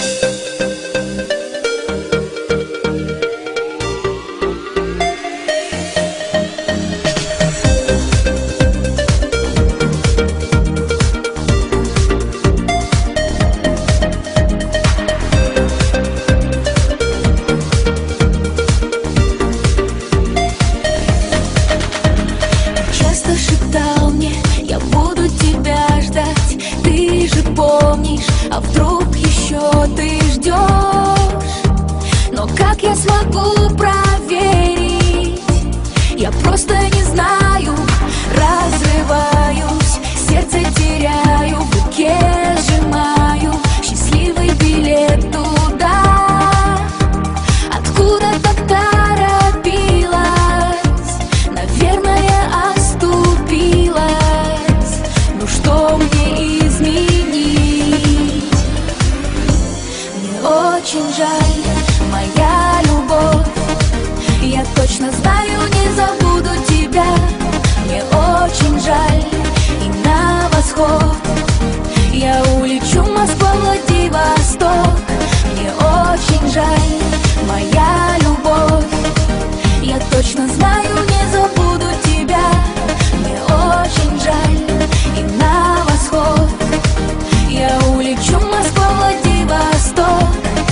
А вдруг еще ты ждешь? Но как я смогу проверить? Я просто не знаю. Разрываюсь, сердце теряю, в руке сжимаю счастливый билет туда, откуда так торопилась. Наверное, оступилась. Ну что мне изменить? Очень жаль, моя любовь. Я точно знаю, не забуду тебя. Мне очень жаль, и на восход я улечу, Москва, Владивосток. Мне очень жаль, моя любовь. Я точно знаю, не забуду тебя. Мне очень жаль, и на восход я улечу, Москва, Владивосток.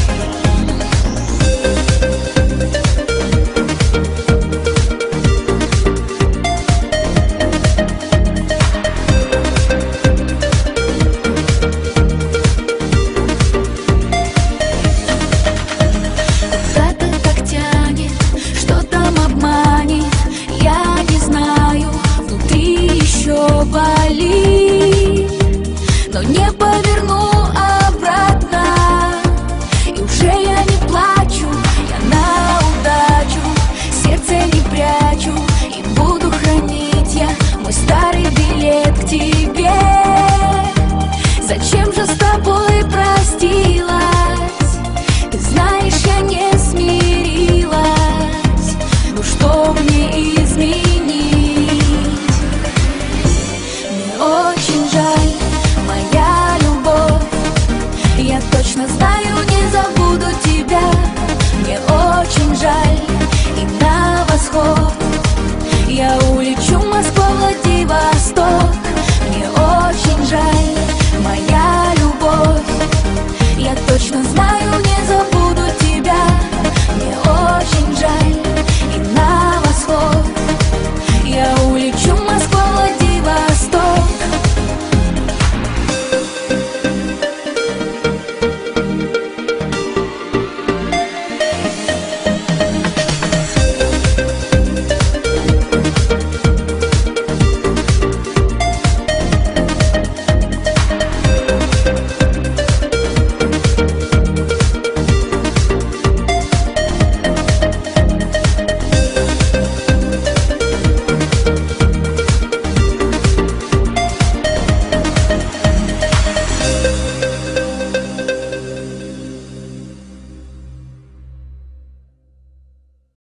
Болит, но не поверну обратно. И уже я не плачу, я на удачу сердце не прячу. И буду хранить я мой старый билет к тебе. Зачем